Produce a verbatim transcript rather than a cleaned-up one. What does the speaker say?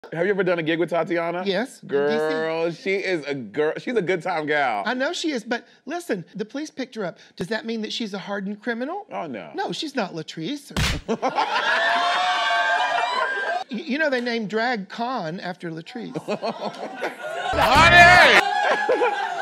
Have you ever done a gig with Tatiana? Yes. Girl, she is a girl. She's a good time gal. I know she is, but listen, the police picked her up. Does that mean that she's a hardened criminal? Oh, no. No, she's not Latrice. you, you know they named Drag Con after Latrice. Honey!